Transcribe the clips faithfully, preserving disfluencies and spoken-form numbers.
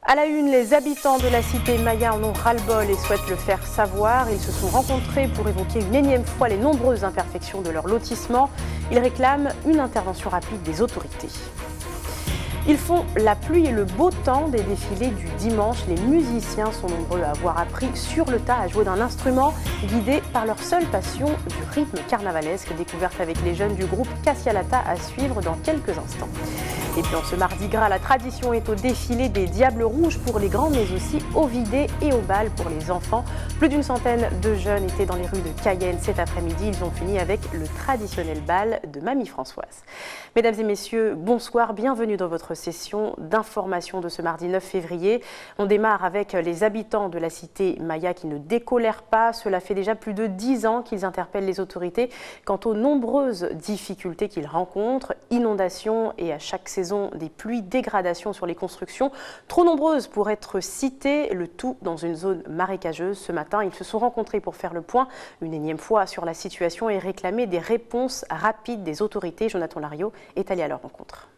À la une, les habitants de la cité Maya en ont ras-le-bol et souhaitent le faire savoir. Ils se sont rencontrés pour évoquer une énième fois les nombreuses imperfections de leur lotissement. Ils réclament une intervention rapide des autorités. Ils font la pluie et le beau temps des défilés du dimanche. Les musiciens sont nombreux à avoir appris sur le tas à jouer d'un instrument, guidés par leur seule passion du rythme carnavalesque, découverte avec les jeunes du groupe Cassialata à suivre dans quelques instants. Et puis en ce mardi gras, la tradition est au défilé des Diables Rouges pour les grands, mais aussi au Vidé et au bal pour les enfants. Plus d'une centaine de jeunes étaient dans les rues de Cayenne cet après-midi. Ils ont fini avec le traditionnel bal de Mamie Françoise. Mesdames et messieurs, bonsoir, bienvenue dans votre session d'information de ce mardi neuf février. On démarre avec les habitants de la cité Maya qui ne décolèrent pas. Cela fait déjà plus de dix ans qu'ils interpellent les autorités quant aux nombreuses difficultés qu'ils rencontrent. Inondations et à chaque saison des pluies, dégradations sur les constructions, trop nombreuses pour être citées, le tout dans une zone marécageuse. Ce matin, ils se sont rencontrés pour faire le point une énième fois sur la situation et réclamer des réponses rapides des autorités. Jonathan Lariot est allé à leur rencontre.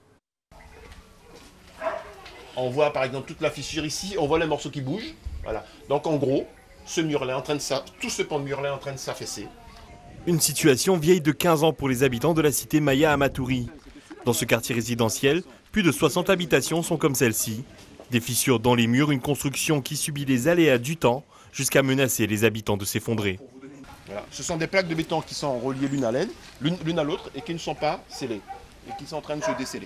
On voit par exemple toute la fissure ici, on voit les morceaux qui bougent. Voilà. Donc en gros, ce mur-là, en train de ça, tout ce pan de mur-là est en train de s'affaisser. Une situation vieille de quinze ans pour les habitants de la cité Maya à Matoury. Dans ce quartier résidentiel, plus de soixante habitations sont comme celle-ci. Des fissures dans les murs, une construction qui subit les aléas du temps jusqu'à menacer les habitants de s'effondrer. Voilà. Ce sont des plaques de béton qui sont reliées l'une à l'autre, l'une à l'autre et qui ne sont pas scellées et qui sont en train de se déceler.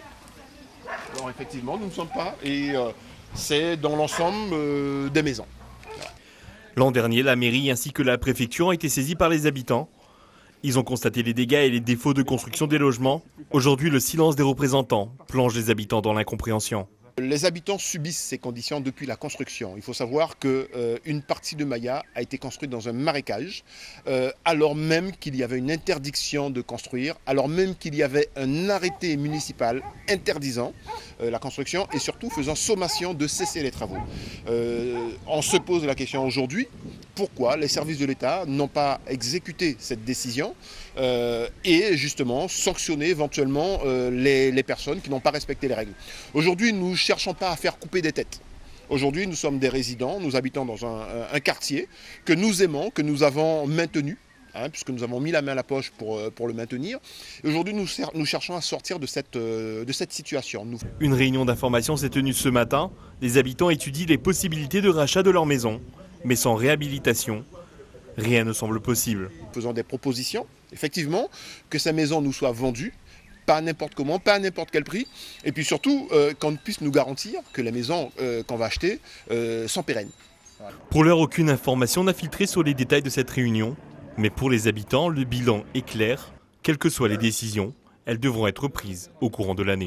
Alors effectivement, nous ne sommes pas et euh, c'est dans l'ensemble euh, des maisons. Voilà. L'an dernier, la mairie ainsi que la préfecture ont été saisis par les habitants. Ils ont constaté les dégâts et les défauts de construction des logements. Aujourd'hui, le silence des représentants plonge les habitants dans l'incompréhension. Les habitants subissent ces conditions depuis la construction. Il faut savoir qu'une euh, partie de Maya a été construite dans un marécage, euh, alors même qu'il y avait une interdiction de construire, alors même qu'il y avait un arrêté municipal interdisant euh, la construction et surtout faisant sommation de cesser les travaux. Euh, on se pose la question aujourd'hui, pourquoi les services de l'État n'ont pas exécuté cette décision euh, et justement sanctionné éventuellement euh, les, les personnes qui n'ont pas respecté les règles. Aujourd'hui, nous ne cherchons pas à faire couper des têtes. Aujourd'hui, nous sommes des résidents, nous habitons dans un, un quartier que nous aimons, que nous avons maintenu, hein, puisque nous avons mis la main à la poche pour, pour le maintenir. Aujourd'hui, nous, nous cherchons à sortir de cette, de cette situation. Nous... Une réunion d'information s'est tenue ce matin. Les habitants étudient les possibilités de rachat de leur maison. Mais sans réhabilitation, rien ne semble possible. Faisons des propositions, effectivement, que ces maisons nous soient vendues, pas n'importe comment, pas à n'importe quel prix, et puis surtout euh, qu'on puisse nous garantir que les maisons euh, qu'on va acheter euh, sont pérennes. Voilà. Pour l'heure, aucune information n'a filtré sur les détails de cette réunion, mais pour les habitants, le bilan est clair. Quelles que soient les décisions, elles devront être prises au courant de l'année.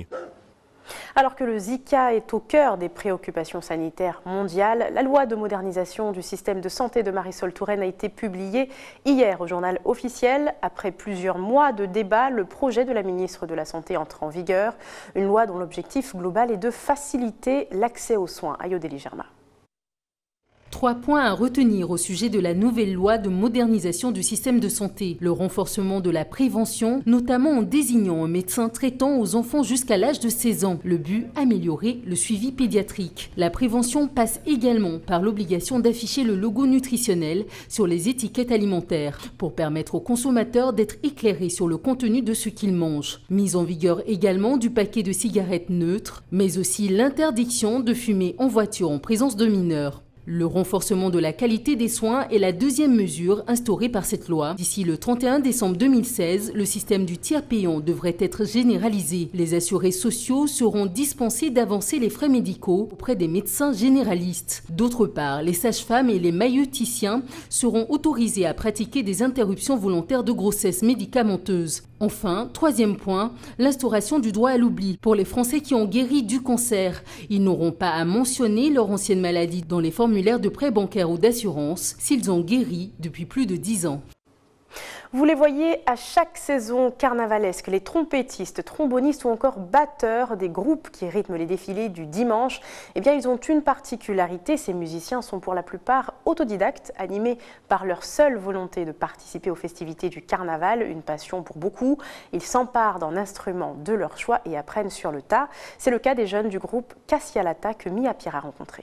Alors que le Zika est au cœur des préoccupations sanitaires mondiales, la loi de modernisation du système de santé de Marisol Touraine a été publiée hier au journal officiel. Après plusieurs mois de débats, le projet de la ministre de la Santé entre en vigueur. Une loi dont l'objectif global est de faciliter l'accès aux soins. Ayodeli Germa. Trois points à retenir au sujet de la nouvelle loi de modernisation du système de santé. Le renforcement de la prévention, notamment en désignant un médecin traitant aux enfants jusqu'à l'âge de seize ans. Le but, améliorer le suivi pédiatrique. La prévention passe également par l'obligation d'afficher le logo nutritionnel sur les étiquettes alimentaires pour permettre aux consommateurs d'être éclairés sur le contenu de ce qu'ils mangent. Mise en vigueur également du paquet de cigarettes neutres, mais aussi l'interdiction de fumer en voiture en présence de mineurs. Le renforcement de la qualité des soins est la deuxième mesure instaurée par cette loi. D'ici le trente et un décembre deux mille seize, le système du tiers payant devrait être généralisé. Les assurés sociaux seront dispensés d'avancer les frais médicaux auprès des médecins généralistes. D'autre part, les sages-femmes et les maïeuticiens seront autorisés à pratiquer des interruptions volontaires de grossesse médicamenteuses. Enfin, troisième point, l'instauration du droit à l'oubli pour les Français qui ont guéri du cancer. Ils n'auront pas à mentionner leur ancienne maladie dans les formulaires de prêt bancaire ou d'assurance s'ils ont guéri depuis plus de dix ans. Vous les voyez à chaque saison carnavalesque, les trompettistes, trombonistes ou encore batteurs des groupes qui rythment les défilés du dimanche. Eh bien, ils ont une particularité, ces musiciens sont pour la plupart autodidactes, animés par leur seule volonté de participer aux festivités du carnaval, une passion pour beaucoup. Ils s'emparent d'un instrument de leur choix et apprennent sur le tas. C'est le cas des jeunes du groupe Cassialata que Mia Pierre a rencontré.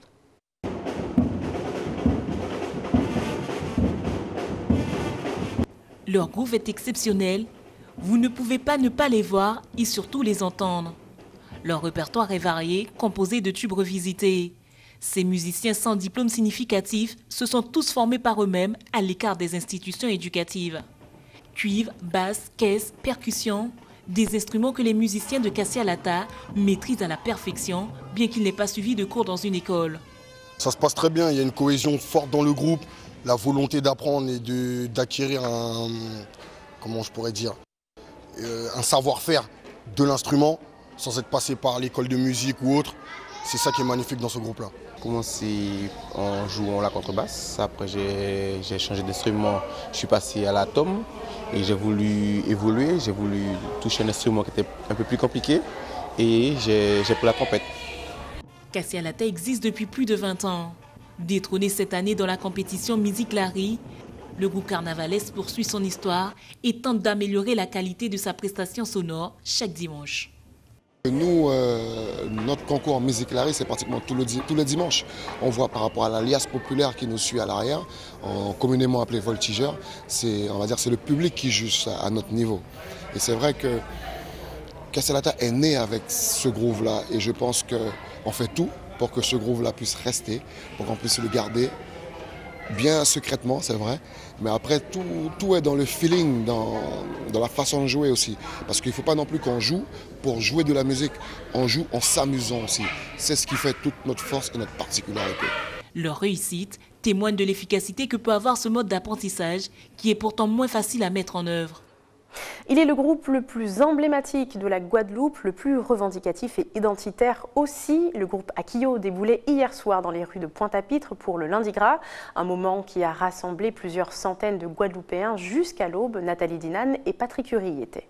Leur groove est exceptionnel, vous ne pouvez pas ne pas les voir et surtout les entendre. Leur répertoire est varié, composé de tubes revisités. Ces musiciens sans diplôme significatif se sont tous formés par eux-mêmes à l'écart des institutions éducatives. Cuivre, basse, caisse, percussion, des instruments que les musiciens de Cassialata maîtrisent à la perfection, bien qu'ils n'aient pas suivi de cours dans une école. Ça se passe très bien, il y a une cohésion forte dans le groupe. La volonté d'apprendre et de, d'acquérir un, comment je pourrais dire, euh, un savoir-faire de l'instrument sans être passé par l'école de musique ou autre. C'est ça qui est magnifique dans ce groupe-là. J'ai commencé en jouant la contrebasse, après j'ai, j'ai changé d'instrument, je suis passé à la tom et j'ai voulu évoluer, j'ai voulu toucher un instrument qui était un peu plus compliqué et j'ai, j'ai pris la trompette. Cassialata existe depuis plus de vingt ans. Détrôné cette année dans la compétition Musique Larry, le groupe carnavalesque poursuit son histoire et tente d'améliorer la qualité de sa prestation sonore chaque dimanche. Nous, euh, notre concours Musique Larry, c'est pratiquement tous les, tous les dimanches. On voit par rapport à l'alliance populaire qui nous suit à l'arrière, communément appelé voltigeur, c'est, on va dire, c'est le public qui juge à notre niveau. Et c'est vrai que Cassialata est né avec ce groove-là et je pense qu'on fait tout pour que ce groove-là puisse rester, pour qu'on puisse le garder bien secrètement, c'est vrai. Mais après, tout, tout est dans le feeling, dans, dans la façon de jouer aussi. Parce qu'il ne faut pas non plus qu'on joue pour jouer de la musique. On joue en s'amusant aussi. C'est ce qui fait toute notre force et notre particularité. Leur réussite témoigne de l'efficacité que peut avoir ce mode d'apprentissage, qui est pourtant moins facile à mettre en œuvre. Il est le groupe le plus emblématique de la Guadeloupe, le plus revendicatif et identitaire aussi. Le groupe Akio déboulait hier soir dans les rues de Pointe-à-Pitre pour le Lundi Gras, un moment qui a rassemblé plusieurs centaines de Guadeloupéens jusqu'à l'aube. Nathalie Dinan et Patrick Curie y étaient.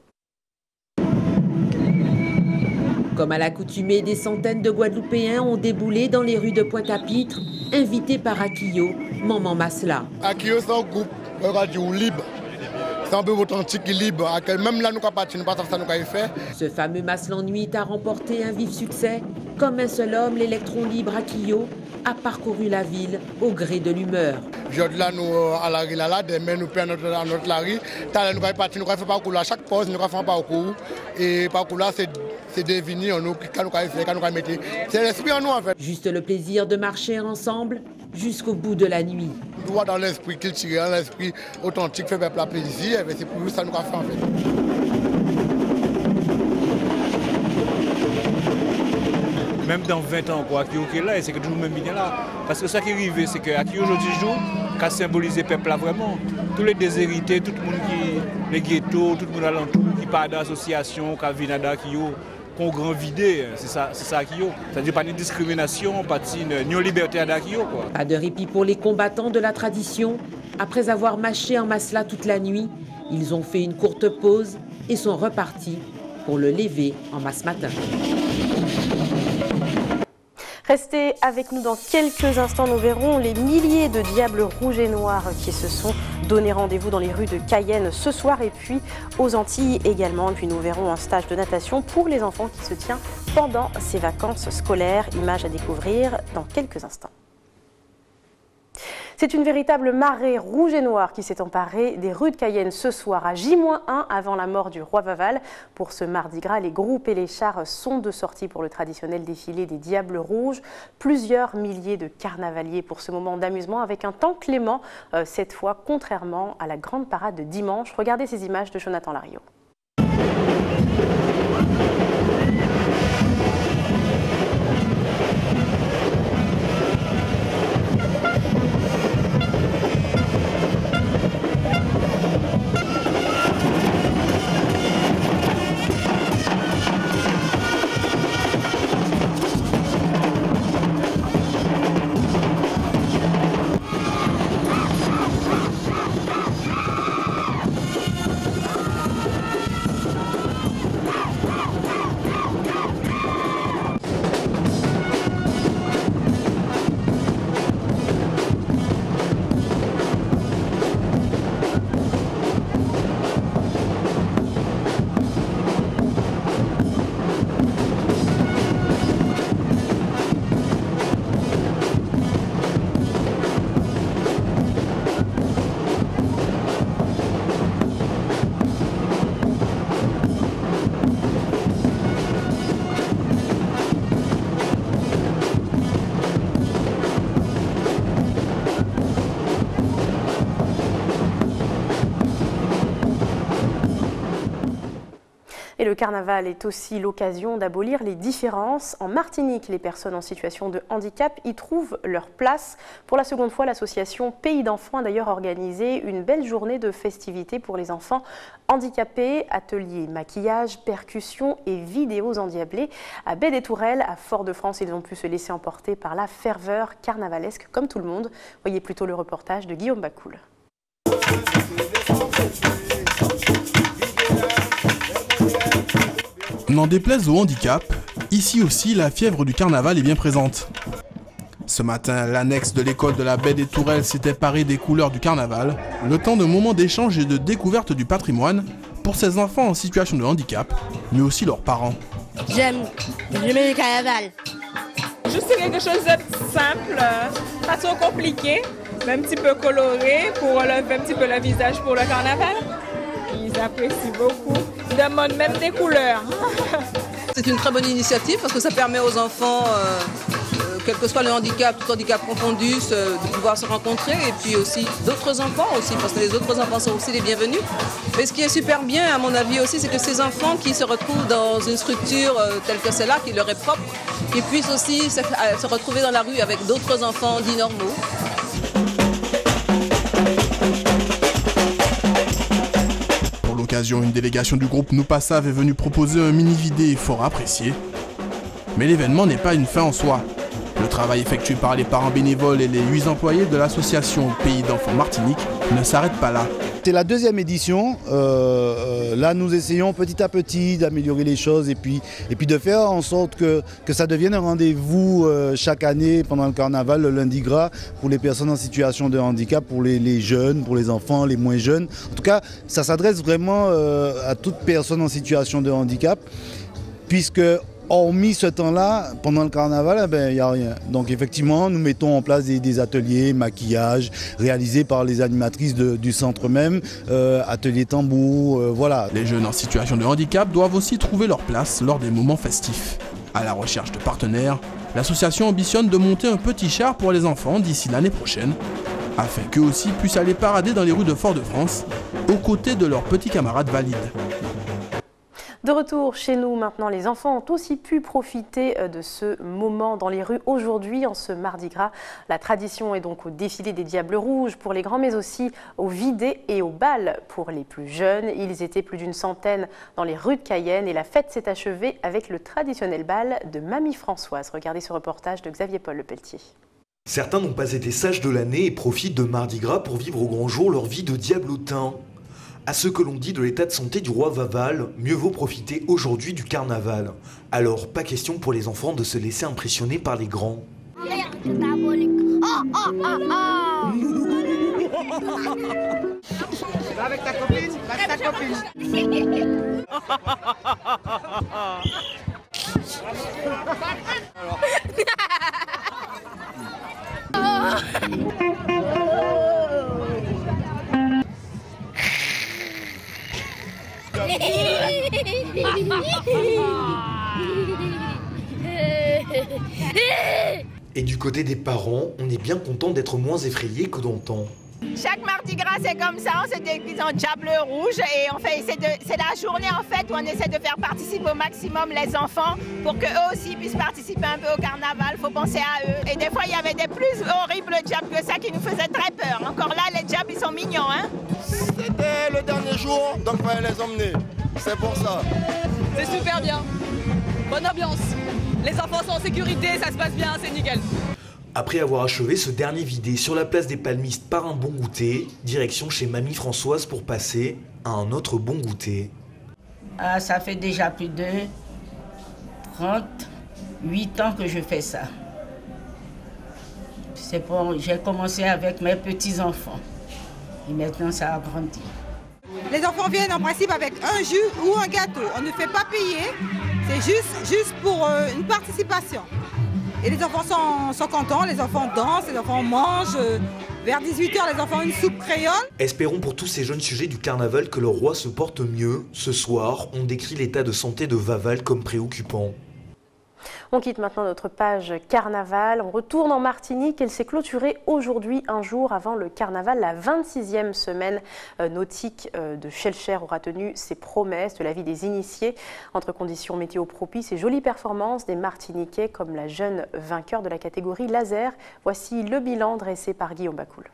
Comme à l'accoutumée, des centaines de Guadeloupéens ont déboulé dans les rues de Pointe-à-Pitre, invités par Akio, Maman Masla. Akio, c'est un groupe radio libre. C'est un peu authentique, libre. Même là, nous ne pouvons pas ça, nous faire. Ce fameux Maslan Nuit a remporté un vif succès. Comme un seul homme, l'électron libre Akio a parcouru la ville au gré de l'humeur. Aujourd'hui, là, nous, à la rue, là, demain, nous perdons notre, notre la rue. Nous ne pouvons pas faire parcours à chaque pause, nous ne pouvons pas parcours. Et parcours là, c'est devenu, nous, quand nous pouvons mettre. C'est l'esprit en nous, en fait. Juste le plaisir de marcher ensemble jusqu'au bout de la nuit. Nous voit dans l'esprit culturel, l'esprit authentique, fait peuple plaisir, et c'est pour nous ça nous a fait en fait. Même dans vingt ans, quoi, Akio qui est là, et c'est que toujours même bien là. Parce que ça qui est arrivé, c'est que Akio aujourd'hui joue, qui a symbolisé le peuple là vraiment. Tous les déshérités, tout le monde qui, les ghettos, tout le monde alentour, qui part d'associations, qui vient d'Akio, qu'on grand vidé, c'est ça, c'est ça Akio. C'est-à-dire pas de discrimination, pas de liberté à Akio, quoi. Pas de répit pour les combattants de la tradition. Après avoir mâché en masla toute la nuit, ils ont fait une courte pause et sont repartis pour le lever en masse matin. Restez avec nous dans quelques instants, nous verrons les milliers de diables rouges et noirs qui se sont donné rendez-vous dans les rues de Cayenne ce soir et puis aux Antilles également. Et puis nous verrons un stage de natation pour les enfants qui se tient pendant ces vacances scolaires. Images à découvrir dans quelques instants. C'est une véritable marée rouge et noire qui s'est emparée des rues de Cayenne ce soir à J moins un avant la mort du roi Vaval. Pour ce Mardi Gras, les groupes et les chars sont de sortie pour le traditionnel défilé des Diables Rouges. Plusieurs milliers de carnavaliers pour ce moment d'amusement avec un temps clément euh, cette fois, contrairement à la grande parade de dimanche. Regardez ces images de Jonathan Lariot. Et le carnaval est aussi l'occasion d'abolir les différences. En Martinique, les personnes en situation de handicap y trouvent leur place. Pour la seconde fois, l'association Pays d'enfants a d'ailleurs organisé une belle journée de festivités pour les enfants handicapés. Ateliers maquillage, percussions et vidéos endiablées. À Baie des Tourelles, à Fort-de-France, ils ont pu se laisser emporter par la ferveur carnavalesque comme tout le monde. Voyez plutôt le reportage de Guillaume Bacoul. N'en déplaise au handicap, ici aussi la fièvre du carnaval est bien présente. Ce matin, l'annexe de l'école de la Baie des Tourelles s'était parée des couleurs du carnaval, le temps de moments d'échange et de découverte du patrimoine pour ces enfants en situation de handicap, mais aussi leurs parents. J'aime, j'aime le carnaval. Juste quelque chose de simple, pas trop compliqué, mais un petit peu coloré pour relever un petit peu le visage pour le carnaval. Ils apprécient beaucoup. Ils demandent même des couleurs. C'est une très bonne initiative parce que ça permet aux enfants, euh, euh, quel que soit le handicap, tout handicap confondu, de pouvoir se rencontrer. Et puis aussi d'autres enfants aussi, parce que les autres enfants sont aussi les bienvenus. Mais ce qui est super bien, à mon avis aussi, c'est que ces enfants qui se retrouvent dans une structure euh, telle que celle-là, qui leur est propre, ils puissent aussi se, euh, se retrouver dans la rue avec d'autres enfants dits normaux. Une délégation du groupe Nous Pas Save est venue proposer un mini-vidé fort apprécié. Mais l'événement n'est pas une fin en soi. Le travail effectué par les parents bénévoles et les huit employés de l'association Pays d'enfants Martinique ne s'arrête pas là. C'est la deuxième édition. Euh, là, nous essayons petit à petit d'améliorer les choses et puis, et puis de faire en sorte que, que ça devienne un rendez-vous euh, chaque année pendant le carnaval, le lundi gras, pour les personnes en situation de handicap, pour les, les jeunes, pour les enfants, les moins jeunes. En tout cas, ça s'adresse vraiment euh, à toute personne en situation de handicap, puisque hormis ce temps-là, pendant le carnaval, il ben, n'y a rien. Donc effectivement, nous mettons en place des, des ateliers, maquillage, réalisés par les animatrices de, du centre même, euh, ateliers tambour, euh, voilà. Les jeunes en situation de handicap doivent aussi trouver leur place lors des moments festifs. À la recherche de partenaires, l'association ambitionne de monter un petit char pour les enfants d'ici l'année prochaine, afin qu'eux aussi puissent aller parader dans les rues de Fort-de-France, aux côtés de leurs petits camarades valides. De retour chez nous maintenant, les enfants ont aussi pu profiter de ce moment dans les rues aujourd'hui, en ce Mardi Gras. La tradition est donc au défilé des Diables Rouges pour les grands, mais aussi au vidé et au bal pour les plus jeunes. Ils étaient plus d'une centaine dans les rues de Cayenne et la fête s'est achevée avec le traditionnel bal de Mamie Françoise. Regardez ce reportage de Xavier Paul Lepelletier. Certains n'ont pas été sages de l'année et profitent de Mardi Gras pour vivre au grand jour leur vie de diablotin. À ce que l'on dit de l'état de santé du roi Vaval, mieux vaut profiter aujourd'hui du carnaval. Alors, pas question pour les enfants de se laisser impressionner par les grands. Avec ta copine, avec ta copine. Et du côté des parents, on est bien content d'être moins effrayés que d'antan. Chaque Mardi Gras, c'est comme ça, on se déguise en diable rouge et on fait, c'est la journée en fait où on essaie de faire participer au maximum les enfants pour qu'eux aussi puissent participer un peu au carnaval, il faut penser à eux. Et des fois, il y avait des plus horribles diables que ça qui nous faisaient très peur. Encore là, les diables, ils sont mignons, hein. C'était le dernier jour, donc il fallait les emmener, c'est pour ça. C'est super bien, bonne ambiance, les enfants sont en sécurité, ça se passe bien, c'est nickel. Après avoir achevé ce dernier vidé sur la place des Palmistes par un bon goûter, direction chez Mamie Françoise pour passer à un autre bon goûter. Ah, ça fait déjà plus de trente-huit ans que je fais ça. C'est pour, j'ai commencé avec mes petits-enfants et maintenant ça a grandi. Les enfants viennent en principe avec un jus ou un gâteau. On ne fait pas payer, c'est juste, juste pour euh, une participation. Et les enfants sont, sont contents, les enfants dansent, les enfants mangent. Vers dix-huit heures, les enfants ont une soupe créole. Espérons pour tous ces jeunes sujets du carnaval que le roi se porte mieux. Ce soir, on décrit l'état de santé de Vaval comme préoccupant. On quitte maintenant notre page carnaval. On retourne en Martinique. Elle s'est clôturée aujourd'hui, un jour avant le carnaval. La vingt-sixième semaine nautique de Schellcher aura tenu ses promesses de la vie des initiés. Entre conditions météo propices et jolies performances des Martiniquais comme la jeune vainqueur de la catégorie laser. Voici le bilan dressé par Guillaume Bacoul.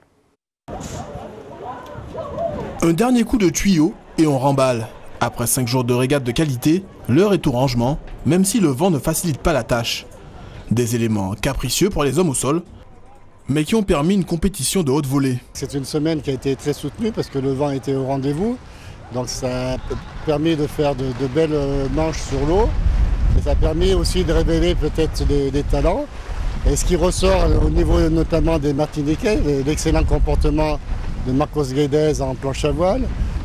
Un dernier coup de tuyau et on remballe. Après cinq jours de régate de qualité, l'heure est au rangement, même si le vent ne facilite pas la tâche. Des éléments capricieux pour les hommes au sol, mais qui ont permis une compétition de haute volée. C'est une semaine qui a été très soutenue parce que le vent était au rendez-vous. Donc ça a permis de faire de, de belles manches sur l'eau. Et ça a permis aussi de révéler peut-être des, des talents. Et ce qui ressort au niveau notamment des Martiniquais, l'excellent comportement de Marcos Guedes en planche à voile.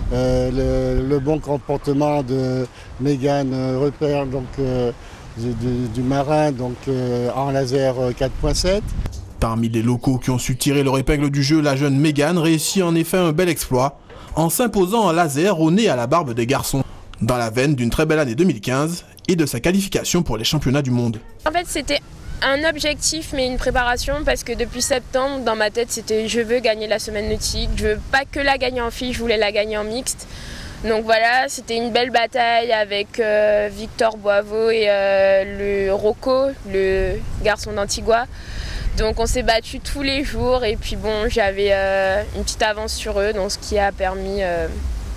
Euh, le, le bon comportement de Megan euh, Repère, donc, euh, du, du marin donc, euh, en laser quatre point sept. Parmi les locaux qui ont su tirer leur épingle du jeu, la jeune Megan réussit en effet un bel exploit en s'imposant en laser au nez à la barbe des garçons, dans la veine d'une très belle année deux mille quinze et de sa qualification pour les championnats du monde. En fait, c'était un objectif mais une préparation parce que depuis septembre dans ma tête c'était je veux gagner la semaine nautique, je veux pas que la gagner en filles, je voulais la gagner en mixte. Donc voilà, c'était une belle bataille avec euh, Victor Boiveau et euh, le Rocco, le garçon d'Antigua. Donc on s'est battu tous les jours et puis bon j'avais euh, une petite avance sur eux, donc ce qui a permis euh,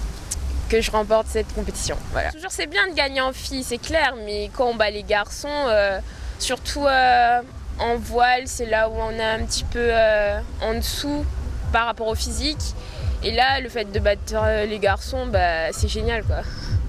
que je remporte cette compétition. Voilà. Toujours c'est bien de gagner en filles, c'est clair, mais quand on bat les garçons, euh, surtout euh, en voile, c'est là où on est un petit peu euh, en dessous par rapport au physique. Et là, le fait de battre les garçons, bah, c'est génial, quoi.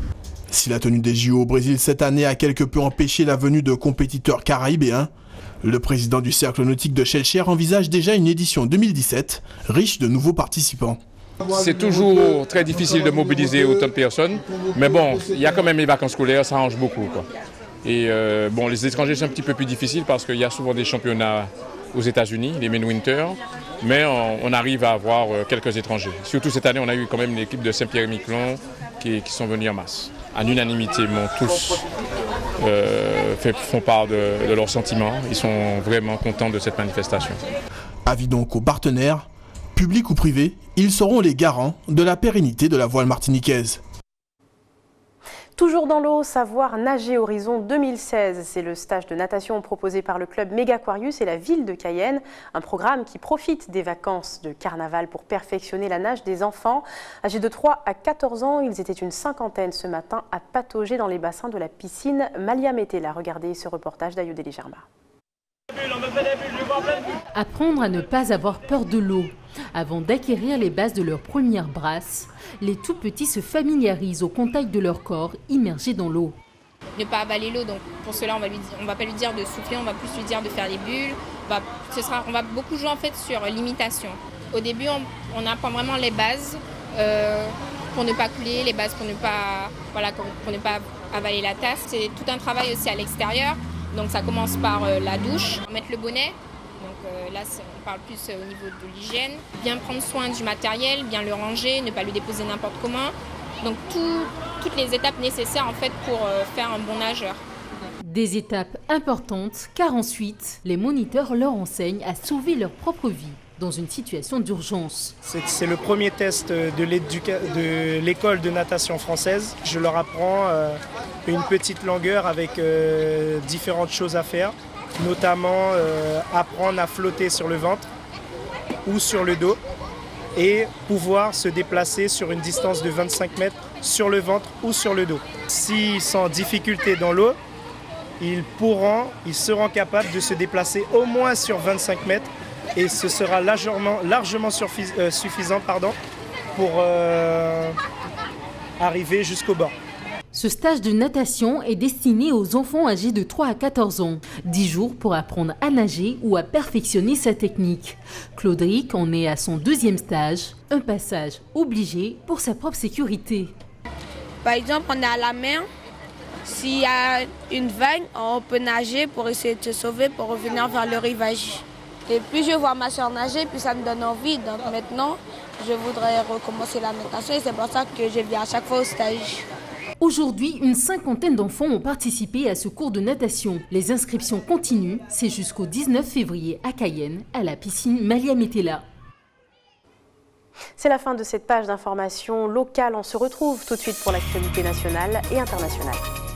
Si la tenue des J O au Brésil cette année a quelque peu empêché la venue de compétiteurs caraïbéens, le président du cercle nautique de Schellcher envisage déjà une édition deux mille dix-sept riche de nouveaux participants. C'est toujours très difficile de mobiliser autant de personnes, mais bon, il y a quand même les vacances scolaires, ça arrange beaucoup, quoi. Et euh, bon, les étrangers c'est un petit peu plus difficile parce qu'il y a souvent des championnats aux États-Unis, les Midwinter, mais on, on arrive à avoir quelques étrangers. Surtout cette année, on a eu quand même l'équipe de Saint-Pierre-et-Miquelon qui, qui sont venus en masse. En unanimité, bon, tous euh, fait, font part de, de leurs sentiments. Ils sont vraiment contents de cette manifestation. Avis donc aux partenaires, publics ou privés, ils seront les garants de la pérennité de la voile martiniquaise. Toujours dans l'eau, savoir nager Horizon deux mille seize. C'est le stage de natation proposé par le club Megaquarius et la ville de Cayenne. Un programme qui profite des vacances de carnaval pour perfectionner la nage des enfants. Âgés de trois à quatorze ans, ils étaient une cinquantaine ce matin à patauger dans les bassins de la piscine Malia Métella. Regardez ce reportage d'Ayoudélie Germa. Apprendre à ne pas avoir peur de l'eau. Avant d'acquérir les bases de leur première brasse, les tout petits se familiarisent au contact de leur corps immergé dans l'eau. Ne pas avaler l'eau, donc pour cela on va lui on va pas lui dire de souffler, on va plus lui dire de faire les bulles. On va, ce sera, on va beaucoup jouer en fait sur l'imitation. Au début on, on apprend vraiment les bases euh, pour ne pas couler, les bases pour ne pas, voilà, pour ne pas avaler la tasse. C'est tout un travail aussi à l'extérieur. Donc ça commence par euh, la douche, mettre le bonnet, donc euh, là on parle plus euh, au niveau de l'hygiène, bien prendre soin du matériel, bien le ranger, ne pas le déposer n'importe comment. Donc tout, toutes les étapes nécessaires en fait pour euh, faire un bon nageur. Des étapes importantes car ensuite les moniteurs leur enseignent à sauver leur propre vie dans une situation d'urgence. C'est le premier test de l'école de natation française. Je leur apprends euh, une petite longueur avec euh, différentes choses à faire, notamment euh, apprendre à flotter sur le ventre ou sur le dos et pouvoir se déplacer sur une distance de vingt-cinq mètres sur le ventre ou sur le dos. S'ils sont en difficulté dans l'eau, ils pourront, ils seront capables de se déplacer au moins sur vingt-cinq mètres et ce sera largement, largement euh, suffisant pardon, pour euh, arriver jusqu'au bord. Ce stage de natation est destiné aux enfants âgés de trois à quatorze ans. dix jours pour apprendre à nager ou à perfectionner sa technique. Claudric en est à son deuxième stage, un passage obligé pour sa propre sécurité. Par exemple, on est à la mer. S'il y a une vague, on peut nager pour essayer de se sauver, pour revenir vers le rivage. Et puis je vois ma soeur nager, puis ça me donne envie. Donc maintenant, je voudrais recommencer la natation et c'est pour ça que je viens à chaque fois au stage. Aujourd'hui, une cinquantaine d'enfants ont participé à ce cours de natation. Les inscriptions continuent, c'est jusqu'au dix-neuf février à Cayenne, à la piscine Malia Metella. C'est la fin de cette page d'information locale. On se retrouve tout de suite pour l'actualité nationale et internationale.